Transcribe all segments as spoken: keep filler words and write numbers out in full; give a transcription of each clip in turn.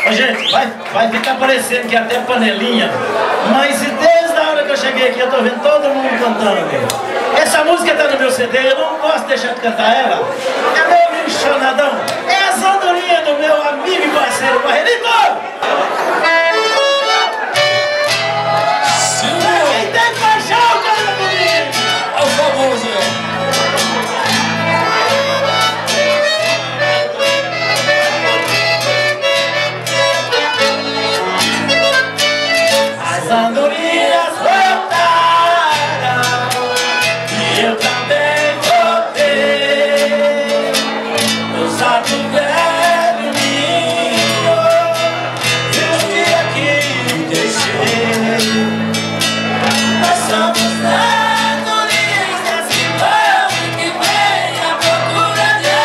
Ô, gente, vai, vai ficar parecendo que é até panelinha, mas desde a hora que eu cheguei aqui eu tô vendo todo mundo cantando. Essa música tá no meu C D, eu não posso deixar de cantar ela. É meu amigo Chonadão, é as andorinhas do meu amigo e parceiro Barreirito! Quem tem paixão, canta comigo! É o famoso, As andorinhas voltaram e eu também voltei. Eu já do velho ninho e o dia que deixei. Nós somos andorinhas que vão e que vêm à procura de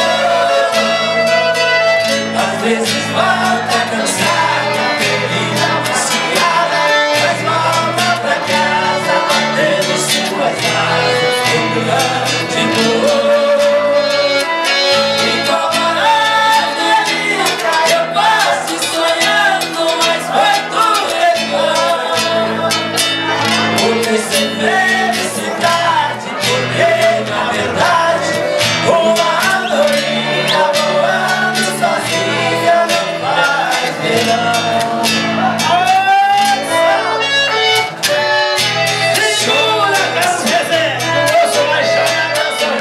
amor. Às vezes volta cansada, ferida, machucada, mas volta pra casa batendo suas asas com grande dor. Igual a andorinha eu passo sonhando, mas foi tudo em vão. Porque sem felicidade, porque na verdade uma andorinha voando sozinha não faz verão. Jura, Carlos Rezé, eu sou mais chorada,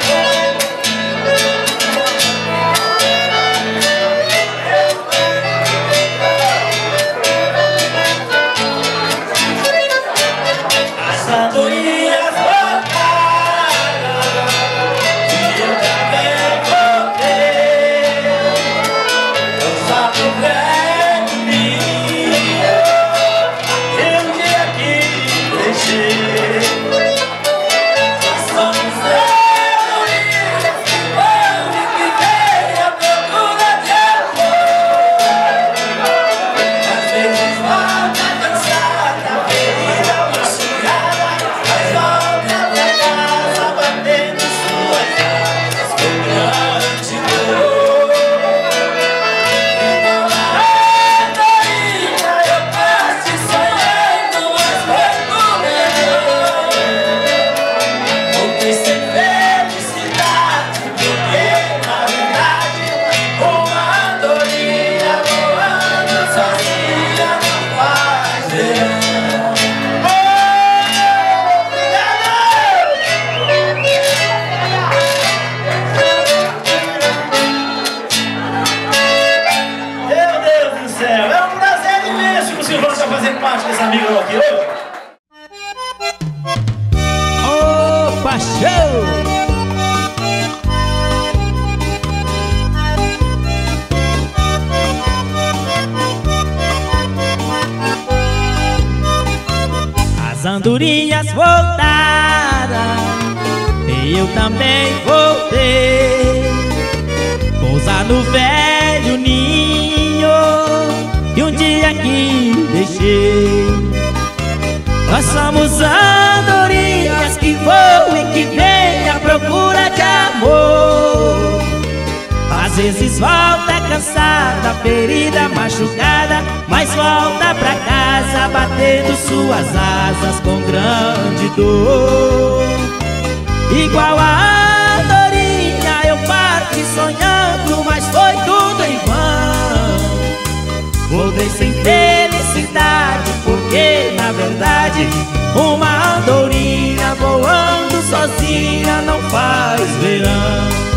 as andorinhas voltaram e eu também voltei. Eu só tô velho ninho e um dia que deixei. Nós somos andorinhas que vão e que vêm à procura de amor. Às vezes volta cansada, ferida, machucada, mas volta pra casa batendo suas asas com grande dor. Então a andorinha eu passo sonhando, mas foi por erro. Voltei sem felicidade, porque na verdade uma andorinha voando sozinha não faz verão. Meu Deus do céu, é um prazer imenso que o Silvão está fazendo parte desse amigo aqui hoje. Ô, paixão! As andorinhas voltaram e eu também voltei. Pousar no velho ninho e um dia que deixei. Nós somos andorinhas que voam e que vêm à procura de amor. Às vezes volta cansada, ferida, machucada, mas volta pra casa batendo suas asas com grande dor. Igual a andorinha eu parti sonhando, mas foi tudo em vão. Voltei sem felicidade, porque na verdade uma andorinha voando sozinha não faz verão.